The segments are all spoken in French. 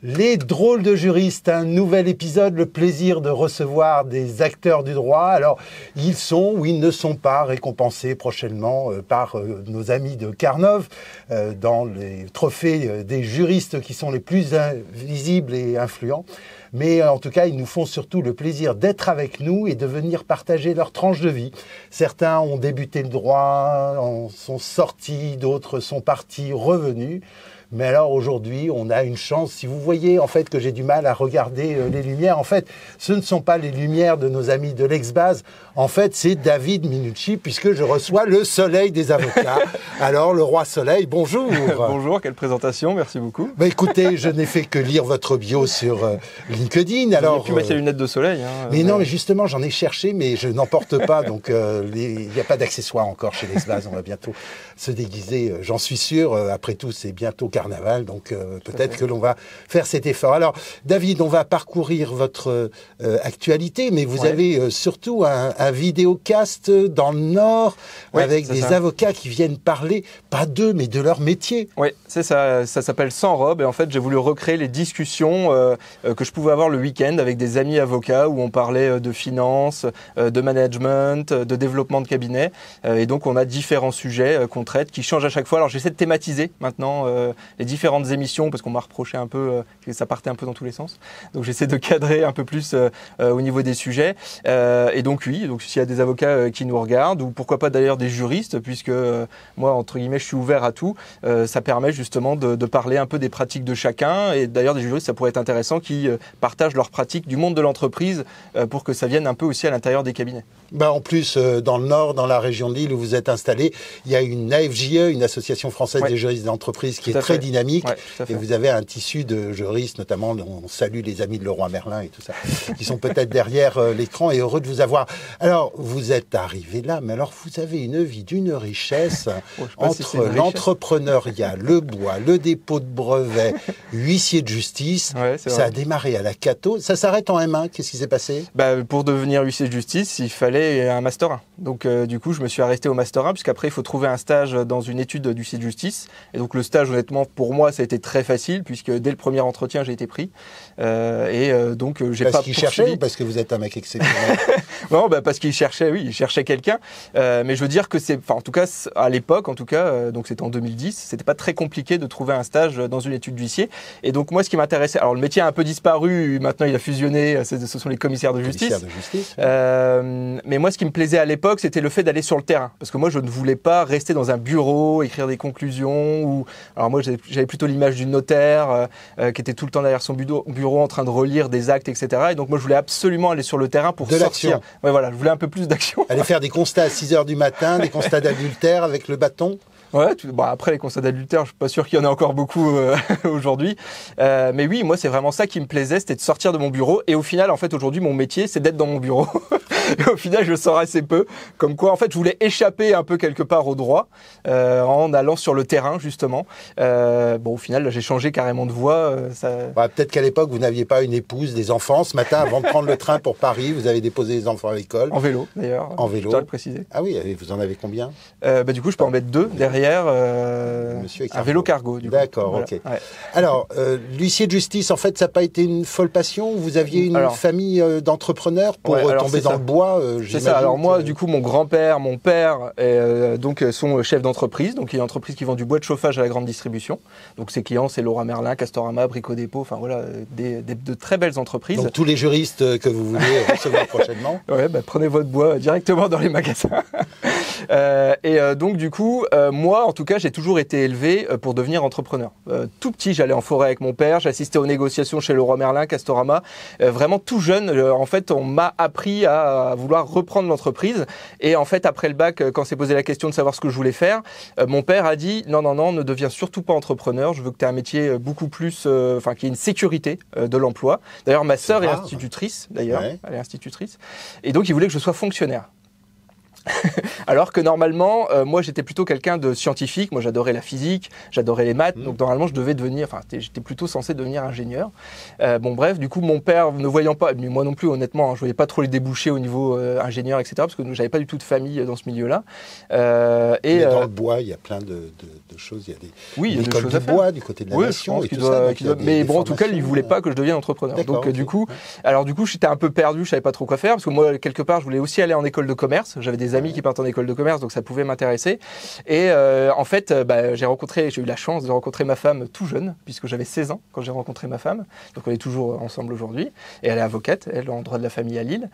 Les drôles de juristes, un nouvel épisode, le plaisir de recevoir des acteurs du droit. Alors, ils sont ou ils ne sont pas récompensés prochainement par nos amis de Carnov dans les trophées des juristes qui sont les plus visibles et influents. Mais en tout cas, ils nous font surtout le plaisir d'être avec nous et de venir partager leur tranche de vie. Certains ont débuté le droit, en sont sortis, d'autres sont partis, revenus. Mais alors aujourd'hui, on a une chance. Si vous voyez en fait que j'ai du mal à regarder les lumières, en fait, ce ne sont pas les lumières de nos amis de l'Ex-Base. En fait, c'est David Minucci, puisque je reçois le soleil des avocats. Alors, le roi soleil, bonjour. Bonjour, quelle présentation, merci beaucoup. Bah, écoutez, je n'ai fait que lire votre bio sur LinkedIn. Alors, pu mettre les lunettes de soleil. Mais non, mais justement, j'en ai cherché, mais je n'en porte pas. Donc, il n'y a pas d'accessoires encore chez l'Ex-Base. On va bientôt se déguiser, j'en suis sûr. Après tout, c'est bientôt carnaval, donc peut-être que l'on va faire cet effort. Alors, David, on va parcourir votre actualité, mais vous avez surtout un vidéocast dans le Nord avec des avocats qui viennent parler, pas d'eux, mais de leur métier. Oui, c'est ça. Ça s'appelle Sans robe, et en fait, j'ai voulu recréer les discussions que je pouvais avoir le week-end avec des amis avocats où on parlait de finance, de management, de développement de cabinet, et donc on a différents sujets qu'on traite, qui changent à chaque fois. Alors, j'essaie de thématiser maintenant les différentes émissions, parce qu'on m'a reproché un peu que ça partait un peu dans tous les sens. Donc j'essaie de cadrer un peu plus au niveau des sujets. Et donc oui, donc s'il y a des avocats qui nous regardent, ou pourquoi pas d'ailleurs des juristes, puisque moi, entre guillemets, je suis ouvert à tout, ça permet justement de parler un peu des pratiques de chacun. Et d'ailleurs, des juristes, ça pourrait être intéressant, qui partagent leurs pratiques du monde de l'entreprise pour que ça vienne un peu aussi à l'intérieur des cabinets. Bah en plus, dans le Nord, dans la région de Lille où vous êtes installé, il y a une AFJE, une association française des juristes d'entreprise, qui est très dynamique. Et vous avez un tissu de juristes, notamment, on salue les amis de Leroy Merlin et tout ça, qui sont peut-être derrière l'écran, et heureux de vous avoir. Alors, vous êtes arrivé là, mais alors vous avez une vie d'une richesse entre l'entrepreneuriat, le bois, le dépôt de brevets, huissier de justice. Ça a démarré à la Cato. Ça s'arrête en M1. Qu'est-ce qui s'est passé ? Pour devenir huissier de justice, il fallait un Master 1. Donc, du coup, je me suis arrêté au Master 1, puisqu'après, il faut trouver un stage dans une étude d'huissier de justice. Et donc, le stage, honnêtement, pour moi, ça a été très facile, puisque dès le premier entretien, j'ai été pris. Donc, j'ai pas poursuivi. Parce qu'il cherchait, ou parce que vous êtes un mec exceptionnel ? Non, parce qu'il cherchait, il cherchait quelqu'un. Mais je veux dire que en tout cas, à l'époque, donc c'était en 2010, c'était pas très compliqué de trouver un stage dans une étude d'huissier. Et donc, moi, ce qui m'intéressait, alors le métier a un peu disparu, maintenant il a fusionné, ce sont les commissaires de justice. Mais moi, ce qui me plaisait à l'époque, c'était le fait d'aller sur le terrain. Parce que moi, je ne voulais pas rester dans un bureau, écrire des conclusions. Alors moi, j'avais plutôt l'image du notaire qui était tout le temps derrière son bureau en train de relire des actes, etc. Et donc moi, je voulais absolument aller sur le terrain pour sortir. Ouais, voilà, je voulais un peu plus d'action. Aller faire des constats à 6h du matin, des constats d'adultère avec le bâton. Ouais, après les constats d'adultère, je suis pas sûr qu'il y en ait encore beaucoup aujourd'hui. Mais oui, moi, c'est vraiment ça qui me plaisait, c'était de sortir de mon bureau. Et au final, en fait, aujourd'hui, mon métier, c'est d'être dans mon bureau. Et au final, je le sors assez peu. Comme quoi, en fait, je voulais échapper un peu quelque part au droit en allant sur le terrain, justement. Au final, là, j'ai changé carrément de voie. Peut-être qu'à l'époque, vous n'aviez pas une épouse, des enfants. Ce matin, avant de prendre le train pour Paris, vous avez déposé les enfants à l'école. En vélo, d'ailleurs. En vélo. Je dois le préciser. Ah oui, vous en avez combien ? Du coup, je peux en mettre 2 derrière. Un vélo cargo. D'accord, voilà. Ok. Ouais. Alors, l'huissier de justice, en fait, ça n'a pas été une folle passion ? Vous aviez une famille d'entrepreneurs pour tomber dans le bois, c'est ça. Alors moi, du coup, mon grand-père, mon père, sont chefs d'entreprise. Donc, il y a une entreprise qui vend du bois de chauffage à la grande distribution. Donc, ses clients, c'est Leroy Merlin, Castorama, Brico Dépôt. Enfin, voilà, de très belles entreprises. Donc, tous les juristes que vous voulez recevoir prochainement. Prenez votre bois directement dans les magasins. Donc, du coup, moi, en tout cas, j'ai toujours été élevé pour devenir entrepreneur. Tout petit, j'allais en forêt avec mon père, j'assistais aux négociations chez Leroy Merlin, Castorama. Vraiment tout jeune, en fait, on m'a appris à vouloir reprendre l'entreprise. Et en fait, après le bac, quand s'est posé la question de savoir ce que je voulais faire, mon père a dit non, ne deviens surtout pas entrepreneur. Je veux que tu aies un métier beaucoup plus, qui ait une sécurité de l'emploi. D'ailleurs, ma sœur est institutrice, elle est institutrice. Et donc, il voulait que je sois fonctionnaire. Alors que normalement, moi j'étais plutôt quelqu'un de scientifique, moi j'adorais la physique, j'adorais les maths, donc normalement j'étais plutôt censé devenir ingénieur. Bon bref, du coup mon père ne voyant pas, mais moi non plus honnêtement, je voyais pas trop les débouchés au niveau ingénieur, etc. Parce que j'avais pas du tout de famille dans ce milieu-là. Mais dans le bois, il y a plein de choses, il y a des écoles du bois du côté de la nation et tout ça. Mais bon, en tout cas, il voulait pas que je devienne entrepreneur. Donc du coup, j'étais un peu perdu, je savais pas trop quoi faire parce que moi quelque part, je voulais aussi aller en école de commerce. J'avais des amis qui partent en école de commerce, donc ça pouvait m'intéresser. Et en fait, j'ai eu la chance de rencontrer ma femme tout jeune, puisque j'avais 16 ans quand j'ai rencontré ma femme. Donc on est toujours ensemble aujourd'hui. Et elle est avocate, elle en droit de la famille à Lille.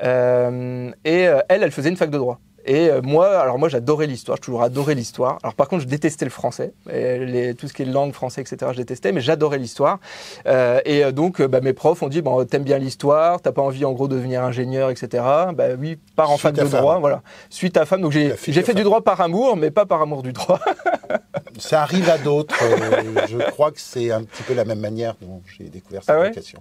Elle faisait une fac de droit. Et moi, j'adorais l'histoire, j'ai toujours adoré l'histoire. Alors par contre, je détestais le français, tout ce qui est langue, français, etc. Je détestais, mais j'adorais l'histoire. Donc mes profs ont dit, bon, t'aimes bien l'histoire, t'as pas envie en gros de devenir ingénieur, etc. Oui, pars en fac de droit, voilà. Suis ta femme. Donc j'ai fait du droit par amour, mais pas par amour du droit. Ça arrive à d'autres. Je crois que c'est un petit peu la même manière dont j'ai découvert cette vocation.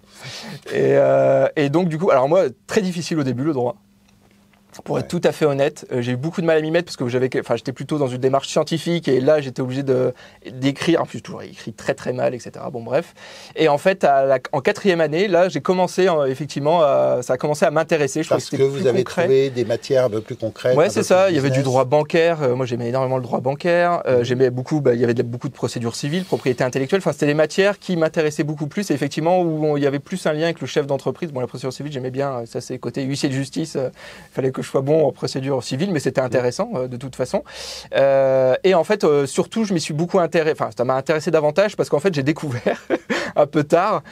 Et donc du coup, alors moi, très difficile au début le droit. Pour être tout à fait honnête, j'ai eu beaucoup de mal à m'y mettre parce que j'étais plutôt dans une démarche scientifique et là j'étais obligé d'écrire. En plus, toujours écrit très très mal, etc. Bon bref. Et en fait, en 4e année, là, j'ai commencé ça a commencé à m'intéresser. Parce que vous avez trouvé des matières un peu plus concrètes. Ouais, c'est ça. Il y avait du droit bancaire. Moi, j'aimais énormément le droit bancaire. J'aimais beaucoup. Il y avait beaucoup de procédures civiles, propriété intellectuelle. Enfin, c'était des matières qui m'intéressaient beaucoup plus. Et effectivement, où il y avait plus un lien avec le chef d'entreprise. Bon, la procédure civile, j'aimais bien. Ça, c'est côté huissier de justice. Fallait que je sois bon en procédure civile, mais c'était intéressant de toute façon. Et en fait, surtout, je m'y suis beaucoup intéressé. Enfin, ça m'a intéressé davantage parce qu'en fait, j'ai découvert un peu tard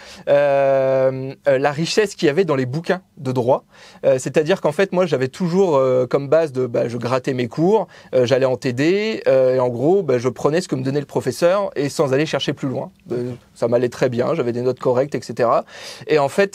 la richesse qu'il y avait dans les bouquins de droit. C'est-à-dire qu'en fait, moi, j'avais toujours comme base je grattais mes cours, j'allais en TD, et en gros, je prenais ce que me donnait le professeur et sans aller chercher plus loin. Ça m'allait très bien, j'avais des notes correctes, etc. Et en fait,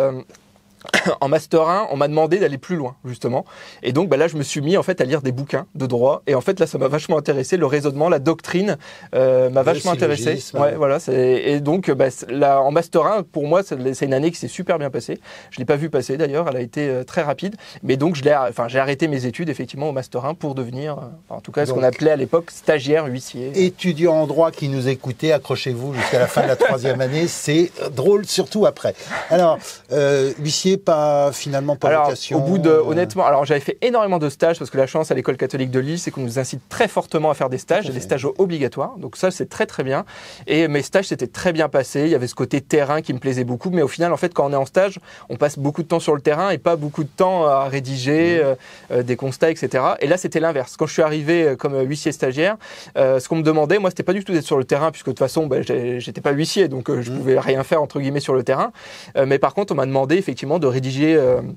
en Master 1, on m'a demandé d'aller plus loin, justement. Et donc, là, je me suis mis, en fait, à lire des bouquins de droit. Et en fait, là, ça m'a vachement intéressé. Le raisonnement, la doctrine m'a vachement intéressé. Ouais, voilà. Et donc, là, en Master 1, pour moi, c'est une année qui s'est super bien passée. Je l'ai pas vu passer, d'ailleurs. Elle a été très rapide. Mais donc, j'ai arrêté mes études, effectivement, au Master 1 pour devenir, en tout cas, ce qu'on appelait à l'époque stagiaire huissier. Étudiants en droit qui nous écoutaient, accrochez-vous jusqu'à la fin de la 3e année. C'est drôle, surtout après. Alors, huissier, finalement pas vocation. Honnêtement, j'avais fait énormément de stages parce que la chance à l'école catholique de Lille, c'est qu'on nous incite très fortement à faire des stages, des stages obligatoires. Donc ça, c'est très très bien. Et mes stages s'étaient très bien passés. Il y avait ce côté terrain qui me plaisait beaucoup. Mais au final, en fait, quand on est en stage, on passe beaucoup de temps sur le terrain et pas beaucoup de temps à rédiger des constats, etc. Et là, c'était l'inverse. Quand je suis arrivé comme huissier stagiaire, ce qu'on me demandait, moi, c'était pas du tout d'être sur le terrain puisque de toute façon, j'étais pas huissier, donc je pouvais rien faire entre guillemets sur le terrain. Mais par contre, on m'a demandé effectivement de rédiger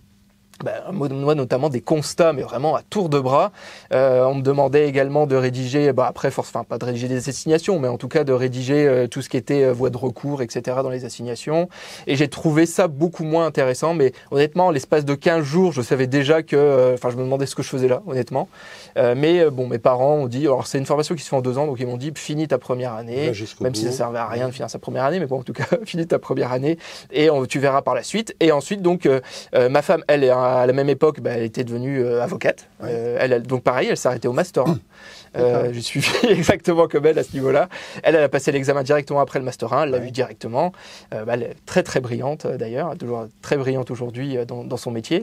moi notamment des constats, mais vraiment à tour de bras. On me demandait également de rédiger, pas de rédiger des assignations, mais en tout cas de rédiger tout ce qui était voie de recours, etc. dans les assignations. Et j'ai trouvé ça beaucoup moins intéressant, mais honnêtement, en l'espace de 15 jours, je savais déjà que, je me demandais ce que je faisais là, honnêtement. Mais mes parents ont dit, alors c'est une formation qui se fait en 2 ans, donc ils m'ont dit, finis ta première année, même si ça servait à rien de finir sa première année, mais bon, en tout cas, finis ta première année et tu verras par la suite. Et ensuite, donc, ma femme, elle est à la même époque, elle était devenue avocate. Donc pareil, elle s'est arrêtée au Master 1. J'ai suivi exactement comme elle à ce niveau-là. Elle a passé l'examen directement après le Master 1, elle l'a vu directement. Elle est très très brillante d'ailleurs, toujours très brillante aujourd'hui dans son métier.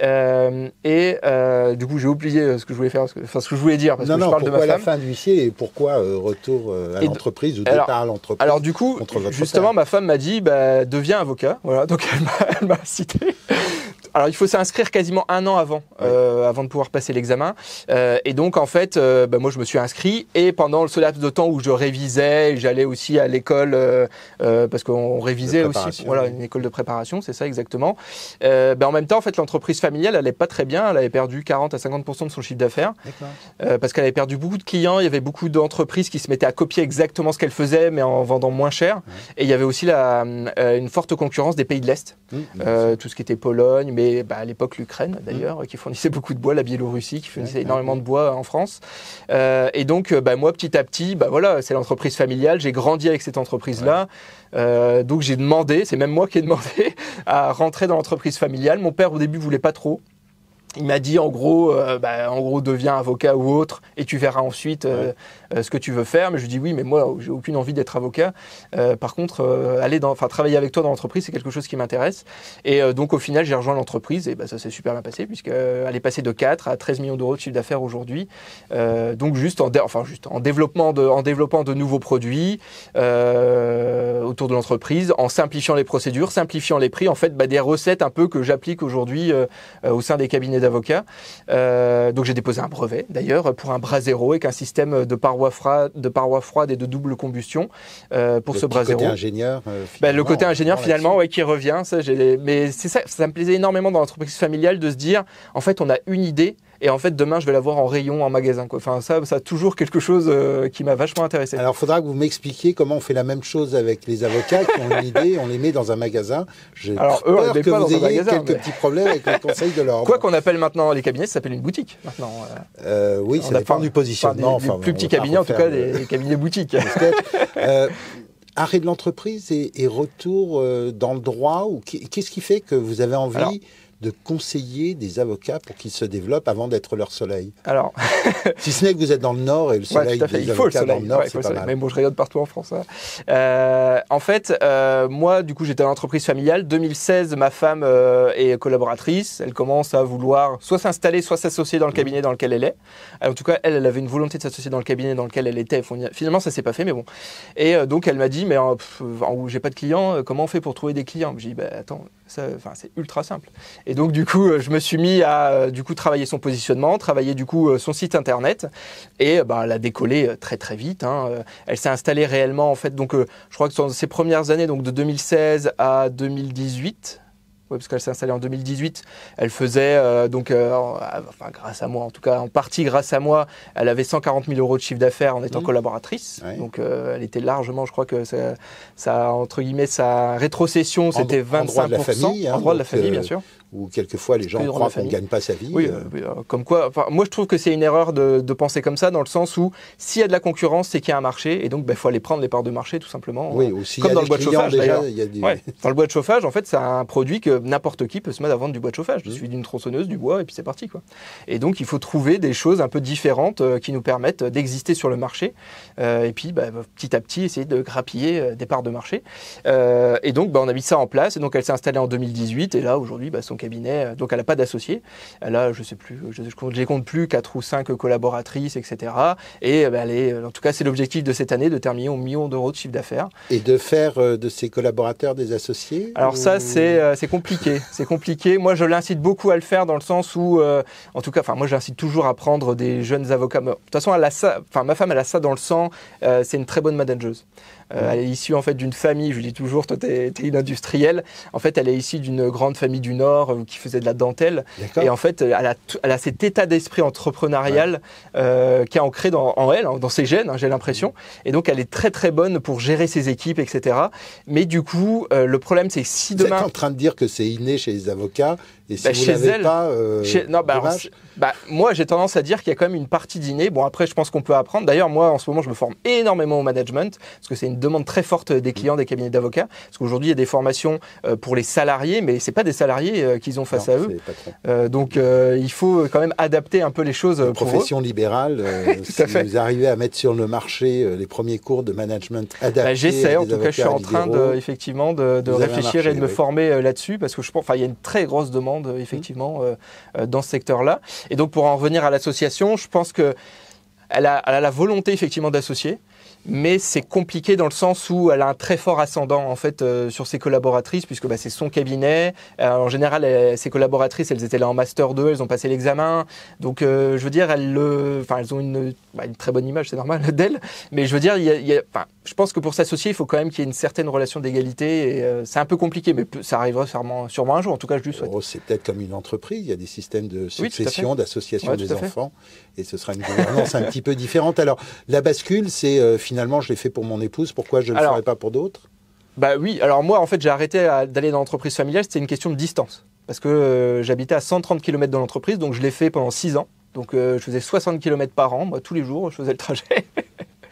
Du coup, j'ai oublié ce que je voulais faire, ce que je voulais dire parce que je parle de ma femme. Pourquoi la fin d'huissier et pourquoi retour à l'entreprise ou départ à l'entreprise? Alors du coup, justement, ma femme m'a dit, deviens avocat. Voilà, donc elle m'a cité. Alors, il faut s'inscrire quasiment 1 an avant de pouvoir passer l'examen. Et donc, en fait, moi, je me suis inscrit. Et pendant ce laps de temps où je révisais, j'allais aussi à l'école parce qu'on révisait aussi. Voilà, une école de préparation, c'est ça exactement. En même temps, en fait, l'entreprise familiale, elle allait pas très bien. Elle avait perdu 40 à 50% de son chiffre d'affaires parce qu'elle avait perdu beaucoup de clients. Il y avait beaucoup d'entreprises qui se mettaient à copier exactement ce qu'elle faisait, mais en vendant moins cher. Et il y avait aussi une forte concurrence des pays de l'Est, tout ce qui était Pologne, mais à l'époque l'Ukraine d'ailleurs, qui fournissait beaucoup de bois, la Biélorussie qui fournissait énormément de bois en France. Et donc moi petit à petit, c'est l'entreprise familiale, j'ai grandi avec cette entreprise-là. Donc j'ai demandé, c'est même moi qui ai demandé à rentrer dans l'entreprise familiale. Mon père au début voulait pas trop. Il m'a dit en gros deviens avocat ou autre et tu verras ensuite ce que tu veux faire. Mais je lui dis oui, mais moi j'ai aucune envie d'être avocat. Par contre, travailler avec toi dans l'entreprise, c'est quelque chose qui m'intéresse. Et donc au final, j'ai rejoint l'entreprise et ça s'est super bien passé puisqu'elle est passée de 4 à 13 millions d'euros de chiffre d'affaires aujourd'hui. Donc en développant de nouveaux produits autour de l'entreprise, en simplifiant les procédures, simplifiant les prix, en fait des recettes un peu que j'applique aujourd'hui au sein des cabinets d'avocats. Donc j'ai déposé un brevet d'ailleurs pour un bras zéro avec un système de parois froides et de double combustion pour ce bras zéro. Le côté ingénieur, le côté ingénieur finalement qui revient. Mais c'est ça me plaisait énormément dans l'entreprise familiale de se dire en fait on a une idée et en fait demain je vais la voir en rayon, en magasin. Enfin ça a toujours quelque chose qui m'a vachement intéressé. Alors il faudra que vous m'expliquiez comment on fait la même chose avec les avocats qui ont une idée, on les met dans un magasin. Alors eux, on les met pas dans un magasin. Quelques petits problèmes avec le Conseil de l'ordre. Quoi qu'on appelle maintenant les cabinets, ça s'appelle une boutique maintenant. Oui, ça dépend du positionnement. Des plus petits cabinets, en tout cas des cabinets boutiques. Arrêt de l'entreprise et retour dans le droit, ou qu'est-ce qui fait que vous avez envie de conseiller des avocats pour qu'ils se développent avant d'être leur soleil? Alors, si ce n'est que vous êtes dans le Nord et le soleil des avocats dans le Nord, c'est pas mal. Mais bon, je rayonne partout en France. En fait, moi, du coup, j'étais dans l'entreprise familiale. 2016, ma femme est collaboratrice. Elle commence à vouloir soit s'installer, soit s'associer dans le cabinet dans lequel elle est. En tout cas, elle avait une volonté de s'associer dans le cabinet dans lequel elle était. Finalement, ça s'est pas fait, mais bon. Et donc, elle m'a dit, mais j'ai pas de clients, comment on fait pour trouver des clients? J'ai dit, attends, c'est ultra simple. Et donc, du coup, je me suis mis à travailler son positionnement, travailler du coup son site internet, et elle a décollé très très vite. Elle s'est installée réellement en fait. Donc, je crois que dans ses premières années, donc de 2016 à 2018. Oui, parce qu'elle s'est installée en 2018. Elle faisait, grâce à moi, en tout cas en partie grâce à moi, elle avait 140 000 euros de chiffre d'affaires en étant collaboratrice. Ouais. Donc elle était largement, je crois que ça entre guillemets, sa rétrocession, c'était 25%. En droit de la famille. En droit de la famille, bien sûr. Où quelquefois les gens croient qu'on ne gagne pas sa vie. Oui, comme quoi. Moi, je trouve que c'est une erreur de penser comme ça, dans le sens où s'il y a de la concurrence, c'est qu'il y a un marché, et donc il faut aller prendre les parts de marché, tout simplement. Oui, aussi comme dans le bois de chauffage, d'ailleurs. Ouais, dans le bois de chauffage, en fait, c'est un produit que n'importe qui peut se mettre à vendre du bois de chauffage. Il suffit d'une tronçonneuse, du bois, et puis c'est parti, quoi. Et donc, il faut trouver des choses un peu différentes qui nous permettent d'exister sur le marché, et puis petit à petit essayer de grappiller des parts de marché. Et donc, on a mis ça en place. Et donc, elle s'est installée en 2018, et là, aujourd'hui, son cabinet, donc elle n'a pas d'associé. Elle a, je sais plus, je les compte plus, 4 ou 5 collaboratrices, etc. Et elle est, en tout cas, c'est l'objectif de cette année, de terminer au million d'euros de chiffre d'affaires. Et de faire de ses collaborateurs des associés? Alors ça, c'est compliqué. C'est compliqué. Moi, je l'incite beaucoup à le faire dans le sens où, en tout cas, moi, j'incite toujours à prendre des jeunes avocats. De toute façon, elle a ça. Ma femme, elle a ça dans le sang. C'est une très bonne manageuse. Elle est issue en fait d'une famille, je dis toujours, toi t'es une industrielle, en fait elle est issue d'une grande famille du Nord qui faisait de la dentelle. Et en fait elle a cet état d'esprit entrepreneurial qui est ancré en elle, dans ses gènes, j'ai l'impression. Et donc elle est très très bonne pour gérer ses équipes, etc. Mais du coup, le problème c'est que si demain... Vous êtes en train de dire que c'est inné chez les avocats, et si vous l'avez pas, dommage. Moi j'ai tendance à dire qu'il y a quand même une partie d'inné. Bon après je pense qu'on peut apprendre. D'ailleurs moi en ce moment je me forme énormément au management, parce que c'est une demande très forte des clients des cabinets d'avocats, parce qu'aujourd'hui il y a des formations pour les salariés, mais c'est pas des salariés qu'ils ont face à eux. Donc il faut quand même adapter un peu les choses. Profession libérale, si vous arrivez à mettre sur le marché les premiers cours de management adaptés. J'essaie, en tout cas je suis en train effectivement de réfléchir et de me former là-dessus, parce que je pense, il y a une très grosse demande effectivement dans ce secteur-là. Et donc pour en revenir à l'association, je pense que elle a la volonté effectivement d'associer, mais c'est compliqué dans le sens où elle a un très fort ascendant en fait sur ses collaboratrices, puisque c'est son cabinet. En général, ses collaboratrices, elles étaient là en master 2, elles ont passé l'examen. Donc je veux dire, elles ont une très bonne image, c'est normal d'elles. Mais je veux dire, je pense que pour s'associer, il faut quand même qu'il y ait une certaine relation d'égalité. Et c'est un peu compliqué, mais ça arrivera sûrement un jour. En tout cas, je lui souhaite. C'est peut-être comme une entreprise. Il y a des systèmes de succession, d'association des enfants, et ce sera une gouvernance un petit peu différente. Alors la bascule, c'est finalement, je l'ai fait pour mon épouse, pourquoi je ne le ferais pas pour d'autres? Oui, alors moi, en fait, j'ai arrêté d'aller dans l'entreprise familiale, c'était une question de distance. Parce que j'habitais à 130 km de l'entreprise, donc je l'ai fait pendant 6 ans. Donc je faisais 60 km par an, moi, tous les jours, je faisais le trajet.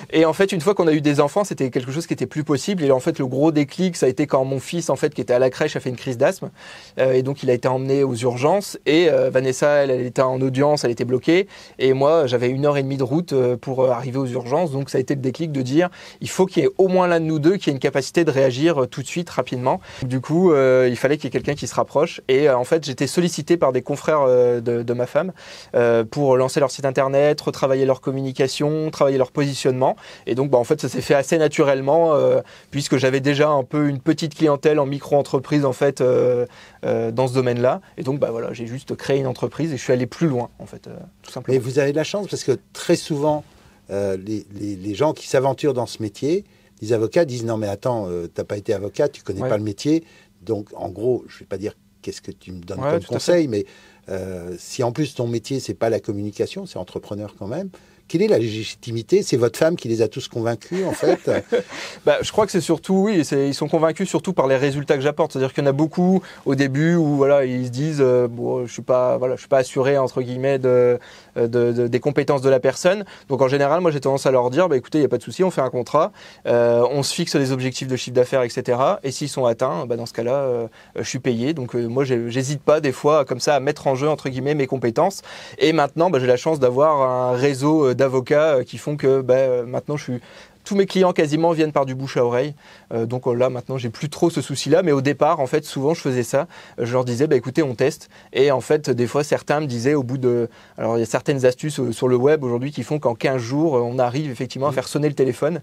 Et en fait, une fois qu'on a eu des enfants, c'était quelque chose qui était plus possible. Et en fait, le gros déclic, ça a été quand mon fils, en fait, qui était à la crèche, a fait une crise d'asthme. Et donc, il a été emmené aux urgences. Et Vanessa, elle était en audience, elle était bloquée. Et moi, j'avais 1h30 de route pour arriver aux urgences. Donc, ça a été le déclic de dire, il faut qu'il y ait au moins l'un de nous deux qui ait une capacité de réagir tout de suite, rapidement. Du coup, il fallait qu'il y ait quelqu'un qui se rapproche. Et en fait, j'étais sollicité par des confrères de ma femme pour lancer leur site internet, retravailler leur communication, travailler leur positionnement. Et donc, en fait, ça s'est fait assez naturellement puisque j'avais déjà un peu une petite clientèle en micro-entreprise en fait dans ce domaine-là. Et donc, voilà, j'ai juste créé une entreprise et je suis allé plus loin en fait, tout simplement. Mais vous avez de la chance parce que très souvent, les gens qui s'aventurent dans ce métier, les avocats disent non mais attends, t'as pas été avocat, tu connais pas le métier. Donc, en gros, je vais pas dire qu'est-ce que tu me donnes comme conseil, mais si en plus ton métier c'est pas la communication, c'est entrepreneur quand même. Quelle est la légitimité? C'est votre femme qui les a tous convaincus, en fait? Je crois que c'est surtout, oui, ils sont convaincus surtout par les résultats que j'apporte. C'est-à-dire qu'il y en a beaucoup au début où voilà, ils se disent bon, je suis pas assuré entre guillemets des compétences de la personne. Donc en général, moi j'ai tendance à leur dire écoutez, il y a pas de souci, on fait un contrat, on se fixe des objectifs de chiffre d'affaires, etc. Et s'ils sont atteints, dans ce cas-là, je suis payé. Donc moi j'hésite pas des fois comme ça à mettre en jeu entre guillemets mes compétences. Et maintenant, j'ai la chance d'avoir un réseau d'avocats qui font que maintenant tous mes clients quasiment viennent par du bouche à oreille. Donc là, maintenant, j'ai plus trop ce souci-là. Mais au départ, en fait, souvent, je faisais ça. Je leur disais, écoutez, on teste. Et en fait, des fois, certains me disaient au bout de... Alors, il y a certaines astuces sur le web aujourd'hui qui font qu'en 15 jours, on arrive effectivement à faire sonner le téléphone.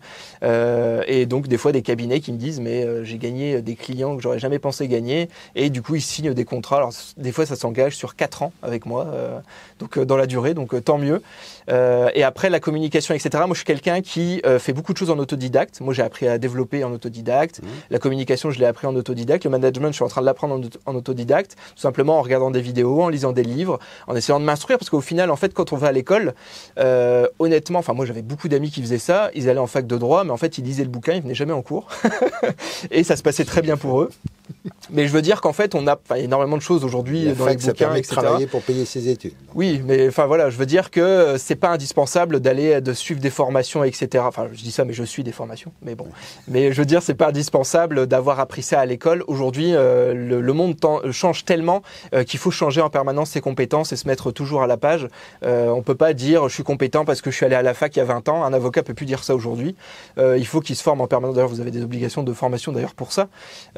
Et donc, des fois, des cabinets qui me disent, mais j'ai gagné des clients que j'aurais jamais pensé gagner. Et du coup, ils signent des contrats. Alors, des fois, ça s'engage sur 4 ans avec moi. Donc, dans la durée. Donc, tant mieux. Et après, la communication, etc. Moi, je suis quelqu'un qui fait beaucoup de choses en autodidacte. Moi, j'ai appris à développer en autodidacte. La communication, je l'ai appris en autodidacte. Le management, je suis en train de l'apprendre en autodidacte, tout simplement en regardant des vidéos, en lisant des livres, en essayant de m'instruire. Parce qu'au final, en fait, quand on va à l'école, honnêtement, moi, j'avais beaucoup d'amis qui faisaient ça. Ils allaient en fac de droit, mais en fait, ils lisaient le bouquin, ils venaient jamais en cours. Et ça se passait très bien pour eux. Mais je veux dire qu'en fait, on a énormément de choses aujourd'hui dans les bouquins, ça permet etc. de travailler pour payer ses études. Oui, mais voilà, je veux dire que c'est pas indispensable de suivre des formations, etc. Enfin, je dis ça, mais je suis des formations. Mais bon, mais je veux dire, c'est pas indispensable d'avoir appris ça à l'école. Aujourd'hui, le monde change tellement qu'il faut changer en permanence ses compétences et se mettre toujours à la page. On peut pas dire je suis compétent parce que je suis allé à la fac il y a 20 ans. Un avocat peut plus dire ça aujourd'hui. Il faut qu'il se forme en permanence. D'ailleurs, vous avez des obligations de formation d'ailleurs pour ça.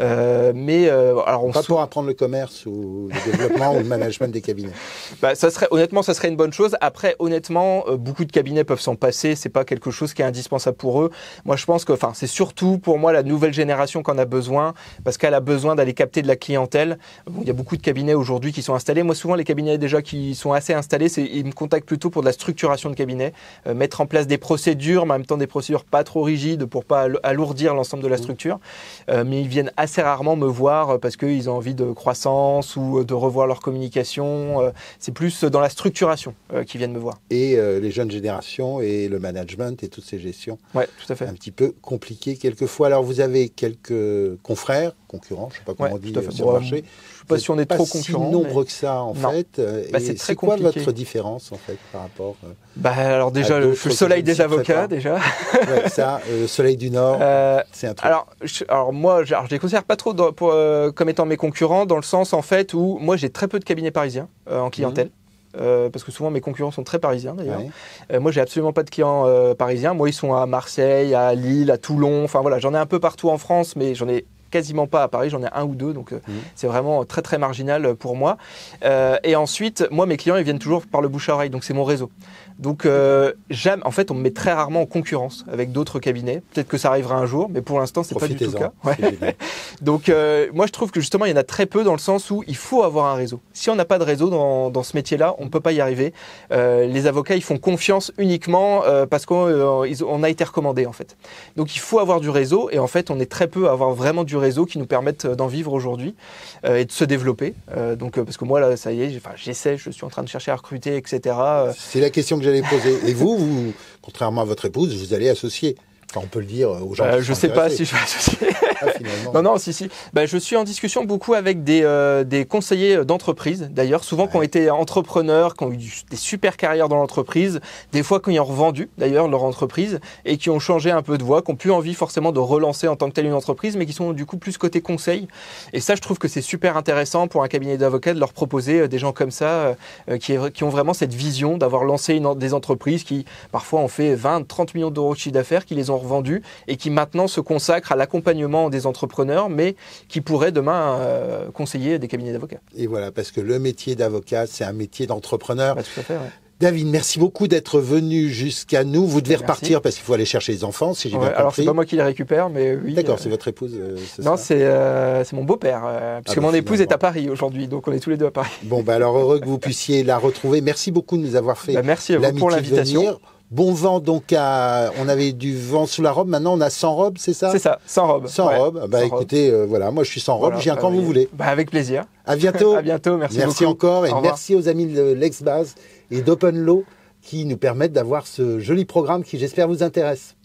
Alors pas pour apprendre le commerce ou le développement ou le management des cabinets. Honnêtement, ça serait une bonne chose. Après, honnêtement, beaucoup de cabinets peuvent s'en passer. C'est pas quelque chose qui est indispensable pour eux. Moi, je pense que, c'est surtout pour moi la nouvelle génération qu'on a besoin, parce qu'elle a besoin d'aller capter de la clientèle. Bon, il y a beaucoup de cabinets aujourd'hui qui sont installés. Moi, souvent, les cabinets déjà qui sont assez installés, ils me contactent plutôt pour de la structuration de cabinet, mettre en place des procédures, mais en même temps des procédures pas trop rigides pour pas alourdir l'ensemble de la structure. Mais ils viennent assez rarement me voir parce qu'ils ont envie de croissance ou de revoir leur communication. C'est plus dans la structuration qu'ils viennent me voir. Et les jeunes générations et le management et toutes ces gestions. Oui, tout à fait. Un petit peu compliquées quelquefois. Alors, vous avez quelques confrères, concurrents, je ne sais pas comment on dit sur le marché. Je ne sais pas si on est trop concurrents. Si nombreux que ça, en fait. C'est quoi compliqué. votre différence, en fait, par rapport alors déjà, je suis le soleil des avocats, déjà. Ouais, ça, le soleil du Nord, c'est un truc. Alors moi, je les considère pas trop comme étant mes concurrents, dans le sens, en fait, où moi, j'ai très peu de cabinets parisiens en clientèle. Parce que souvent mes concurrents sont très parisiens d'ailleurs. Ouais. Moi j'ai absolument pas de clients parisiens. Moi ils sont à Marseille, à Lille, à Toulon. Enfin voilà, j'en ai un peu partout en France, mais j'en ai quasiment pas à Paris, j'en ai un ou deux, donc c'est vraiment très très marginal pour moi. Et ensuite, moi mes clients ils viennent toujours par le bouche à oreille, donc c'est mon réseau. Donc jamais, en fait on me met très rarement en concurrence avec d'autres cabinets. Peut-être que ça arrivera un jour, mais pour l'instant c'est pas du tout le cas. Ouais. Donc moi je trouve que justement il y en a très peu dans le sens où il faut avoir un réseau. Si on n'a pas de réseau dans ce métier-là, on ne peut pas y arriver. Les avocats ils font confiance uniquement parce qu'on a été recommandé en fait. Donc il faut avoir du réseau et en fait on est très peu à avoir vraiment du réseau qui nous permettent d'en vivre aujourd'hui et de se développer. Donc parce que moi là ça y est, j'essaie, je suis en train de chercher à recruter, etc. C'est la question que j'allais poser. Et vous, contrairement à votre épouse, vous allez associer. Enfin, on peut le dire aux gens qui je sont sais pas intéressés. si je vais associer. Finalement. Non, si. Je suis en discussion beaucoup avec des conseillers d'entreprise, d'ailleurs, souvent qui ont été entrepreneurs, qui ont eu des super carrières dans l'entreprise, des fois qui ont revendu, d'ailleurs, leur entreprise, et qui ont changé un peu de voie, qui n'ont plus envie forcément de relancer en tant que telle une entreprise, mais qui sont du coup plus côté conseil. Et ça, je trouve que c'est super intéressant pour un cabinet d'avocats de leur proposer des gens comme ça, qui ont vraiment cette vision d'avoir lancé des entreprises qui, parfois, ont fait 20, 30 millions d'euros de chiffre d'affaires, qui les ont revendus et qui maintenant se consacrent à l'accompagnement des entrepreneurs, mais qui pourraient demain conseiller des cabinets d'avocats. Et voilà, parce que le métier d'avocat, c'est un métier d'entrepreneur. Tout à fait, ouais. David, merci beaucoup d'être venu jusqu'à nous. Vous devez repartir parce qu'il faut aller chercher les enfants, si j'ai bien compris. Alors, c'est pas moi qui les récupère, mais oui. D'accord, c'est votre épouse, non, c'est mon beau-père, puisque mon épouse est à Paris aujourd'hui, donc on est tous les deux à Paris. Bon, alors heureux que vous puissiez la retrouver. Merci beaucoup de nous avoir fait merci à vous pour l'invitation. Bon vent, donc on avait du vent sous la robe, maintenant on a sans robe, c'est ça? C'est ça, sans robe. Sans robe, écoutez, voilà, moi je suis sans robe, je viens quand vous voulez. Avec plaisir. À bientôt. À bientôt, merci beaucoup. Merci encore, et merci aux amis de l'Ex-Base et d'Open Law qui nous permettent d'avoir ce joli programme qui, j'espère, vous intéresse.